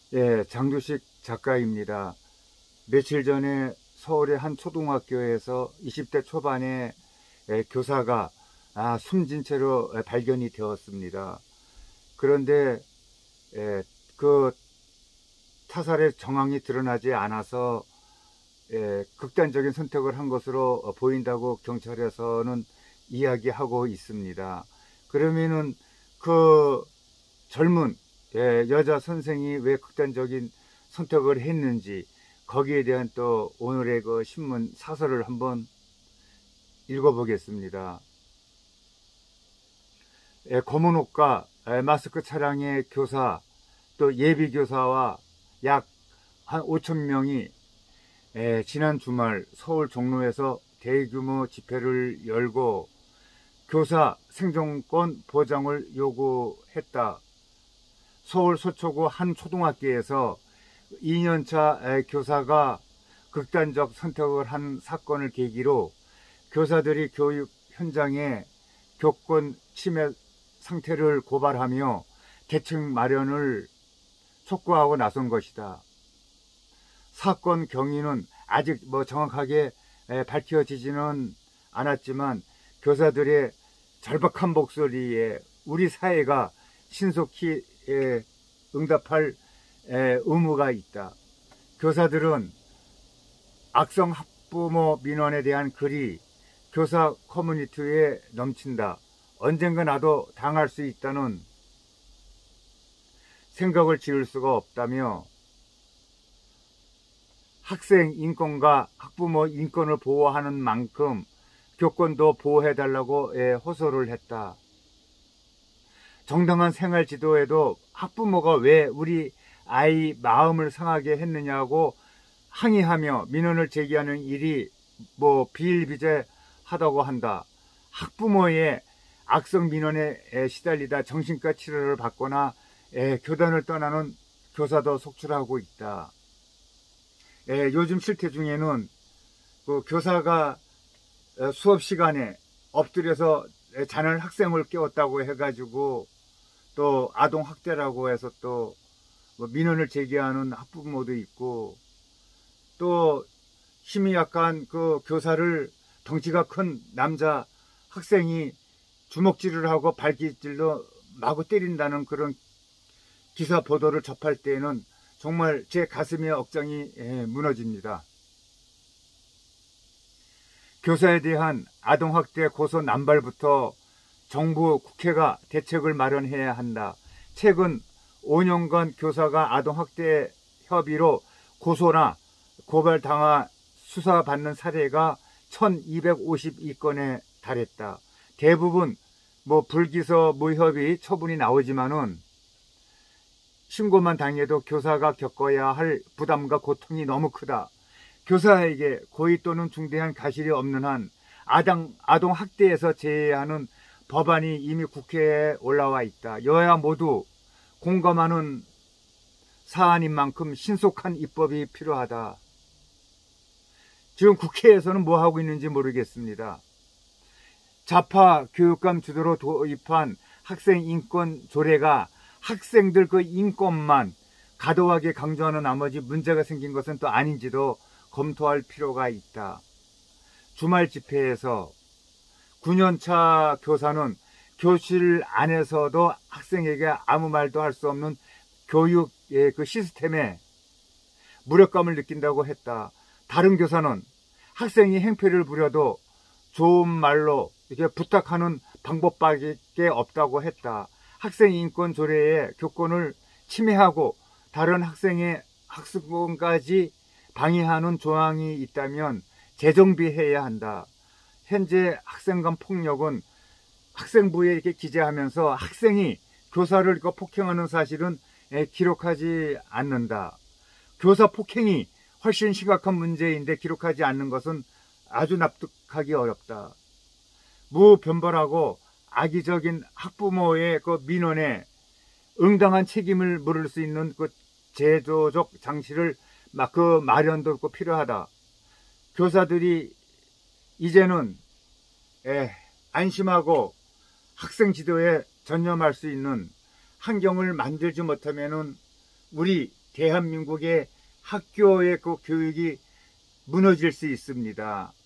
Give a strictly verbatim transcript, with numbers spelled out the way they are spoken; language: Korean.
예, 장두식 작가입니다. 며칠 전에 서울의 한 초등학교에서 이십 대 초반의 예, 교사가 아, 숨진 채로 발견이 되었습니다. 그런데 예, 그 타살의 정황이 드러나지 않아서 예, 극단적인 선택을 한 것으로 보인다고 경찰에서는 이야기하고 있습니다. 그러면은 그 젊은 예, 여자 선생이 왜 극단적인 선택을 했는지 거기에 대한 또 오늘의 그 신문 사설을 한번 읽어보겠습니다. 예, 검은 옷과 예, 마스크 차량의 교사 또 예비 교사와 약 한 오천 명이 예, 지난 주말 서울 종로에서 대규모 집회를 열고 교사 생존권 보장을 요구했다. 서울 서초구 한 초등학교에서 이 년차 교사가 극단적 선택을 한 사건을 계기로 교사들이 교육 현장에 교권 침해 상태를 고발하며 대책 마련을 촉구하고 나선 것이다. 사건 경위는 아직 뭐 정확하게 밝혀지지는 않았지만 교사들의 절박한 목소리에 우리 사회가 신속히 응답할 의무가 있다. 교사들은 악성 학부모 민원에 대한 글이 교사 커뮤니티에 넘친다. 언젠가 나도 당할 수 있다는 생각을 지을 수가 없다며 학생 인권과 학부모 인권을 보호하는 만큼 교권도 보호해달라고 호소를 했다. 정당한 생활 지도에도 학부모가 왜 우리 아이 마음을 상하게 했느냐고 항의하며 민원을 제기하는 일이 뭐 비일비재하다고 한다. 학부모의 악성 민원에 시달리다 정신과 치료를 받거나 교단을 떠나는 교사도 속출하고 있다. 요즘 실태 중에는 그 교사가 수업 시간에 엎드려서 자는 학생을 깨웠다고 해가지고 또 아동학대라고 해서 또 민원을 제기하는 학부모도 있고 또 힘이 약한 그 교사를 덩치가 큰 남자 학생이 주먹질을 하고 발기질로 마구 때린다는 그런 기사 보도를 접할 때에는 정말 제 가슴의 억장이 무너집니다. 교사에 대한 아동학대 고소 남발부터 정부 국회가 대책을 마련해야 한다. 최근 오 년간 교사가 아동학대 협의로 고소나 고발당하 수사받는 사례가 천이백오십이 건에 달했다. 대부분 뭐 불기소 무협의 처분이 나오지만은 신고만 당해도 교사가 겪어야 할 부담과 고통이 너무 크다. 교사에게 고의 또는 중대한 가실이 없는 한 아동, 아동학대에서 제외하는 법안이 이미 국회에 올라와 있다. 여야 모두 공감하는 사안인 만큼 신속한 입법이 필요하다. 지금 국회에서는 뭐 하고 있는지 모르겠습니다. 좌파 교육감 주도로 도입한 학생 인권 조례가 학생들 그 인권만 과도하게 강조하는 나머지 문제가 생긴 것은 또 아닌지도 검토할 필요가 있다. 주말 집회에서 구 년차 교사는 교실 안에서도 학생에게 아무 말도 할 수 없는 교육의 그 시스템에 무력감을 느낀다고 했다. 다른 교사는 학생이 행패를 부려도 좋은 말로 이렇게 부탁하는 방법밖에 없다고 했다. 학생 인권 조례에 교권을 침해하고 다른 학생의 학습권까지 방해하는 조항이 있다면 재정비해야 한다. 현재 학생 간 폭력은 학생부에 이렇게 기재하면서 학생이 교사를 폭행하는 사실은 기록하지 않는다. 교사 폭행이 훨씬 심각한 문제인데 기록하지 않는 것은 아주 납득하기 어렵다. 무변벌하고 악의적인 학부모의 그 민원에 응당한 책임을 물을 수 있는 그 제도적 장치를 막 그 마련도 꼭 필요하다. 교사들이 이제는 에, 안심하고 학생 지도에 전념할 수 있는 환경을 만들지 못하면은 우리 대한민국의 학교의 그 교육이 무너질 수 있습니다.